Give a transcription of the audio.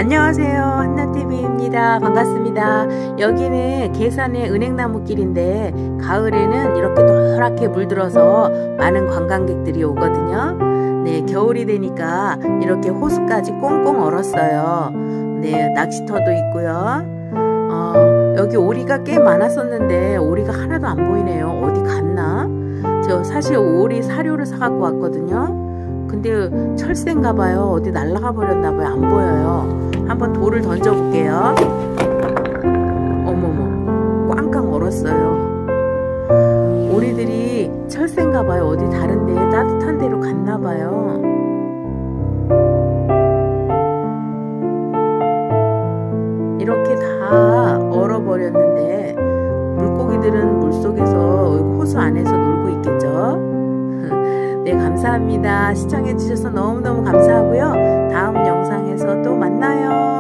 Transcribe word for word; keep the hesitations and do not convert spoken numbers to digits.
안녕하세요, 한나티비입니다. 반갑습니다. 여기는 계산의 은행나무길인데 가을에는 이렇게 노랗게 물들어서 많은 관광객들이 오거든요. 네, 겨울이 되니까 이렇게 호수까지 꽁꽁 얼었어요. 네, 낚시터도 있고요. 어, 여기 오리가 꽤 많았었는데 오리가 하나도 안 보이네요. 어디 갔나? 저 사실 오리 사료를 사갖고 왔거든요. 근데 철새인가봐요. 어디 날아가 버렸나봐요. 안 보여요. 한번 돌을 던져볼게요. 어머머, 꽝꽝 얼었어요. 오리들이 철새인가봐요. 어디 다른데 따뜻한 데로 갔나봐요. 이렇게 다 얼어버렸는데 물고기들은 물속에서 호수 안에서 놀고 있겠죠. 네, 감사합니다. 시청해주셔서 너무너무 감사하고요. 다음 영상에서 또 만나요.